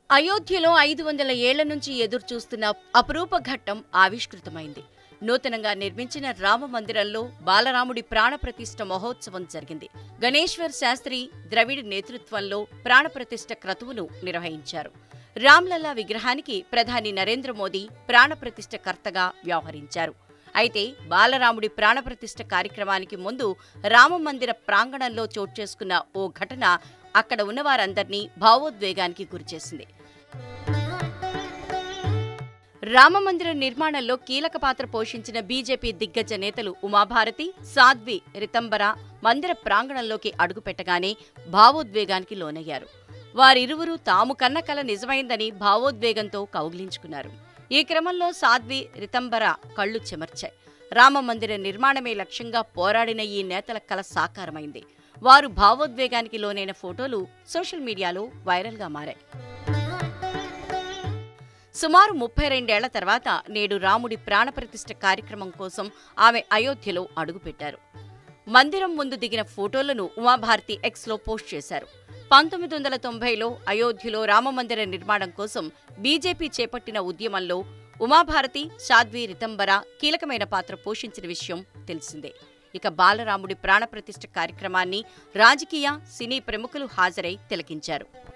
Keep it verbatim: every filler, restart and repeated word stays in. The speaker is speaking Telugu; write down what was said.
అయోధ్యలో ఐదు వందల ఏళ్ల నుంచి ఎదురుచూస్తున్న అపురూప ఘట్టం ఆవిష్కృతమైంది. నూతనంగా నిర్మించిన రామ మందిరంలో బాలరాముడి ప్రాణప్రతిష్ఠ మహోత్సవం జరిగింది. గణేశ్వర్ శాస్త్రి ద్రవిడ్ నేతృత్వంలో ప్రాణప్రతిష్ఠ క్రతువును నిర్వహించారు. రామ్లల్లా విగ్రహానికి ప్రధాని నరేంద్ర మోదీ ప్రాణప్రతిష్ఠ కర్తగా వ్యవహరించారు. అయితే బాలరాముడి ప్రాణప్రతిష్ఠ కార్యక్రమానికి ముందు రామమందిర ప్రాంగణంలో చోటు చేసుకున్న ఓ ఘటన అక్కడ ఉన్నవారందర్నీ భావోద్వేగానికి గురిచేసింది. రామమందిర నిర్మాణంలో కీలక పాత్ర పోషించిన బీజేపీ దిగ్గజ నేతలు ఉమాభారతి, సాధ్వి రితంబర మందిర ప్రాంగణంలోకి అడుగుపెట్టగానే భావోద్వేగానికి లోనయ్యారు. వారిరువురూ తాము కన్న కల నిజమైందని భావోద్వేగంతో కౌగిలించుకున్నారు. ఈ క్రమంలో సాధ్వి రితంబర కళ్లు చెమర్చాయి. రామమందిర నిర్మాణమే లక్ష్యంగా పోరాడిన ఈ నేతల కల సాకారమైంది. వారు భావోద్వేగానికి లోనైన ఫోటోలు సోషల్ మీడియాలో వైరల్గా మారాయి. సుమారు ముప్పై రెండేళ్ల తర్వాత నేడు రాముడి ప్రాణప్రతిష్ఠ కార్యక్రమం కోసం ఆమె అయోధ్యలో అడుగుపెట్టారు. మందిరం ముందు దిగిన ఫోటోలను ఉమాభారతి ఎక్స్లో పోస్ట్ చేశారు. పంతొమ్మిది వందల తొంభైలో అయోధ్యలో రామమందిర నిర్మాణం కోసం బీజేపీ చేపట్టిన ఉద్యమంలో ఉమాభారతి, సాధ్వి రితంబర కీలకమైన పాత్ర పోషించిన విషయం తెలిసిందే. ఇక బాలరాముడి ప్రాణప్రతిష్ఠ కార్యక్రమాన్ని రాజకీయ, సినీ ప్రముఖులు హాజరై తిలకించారు.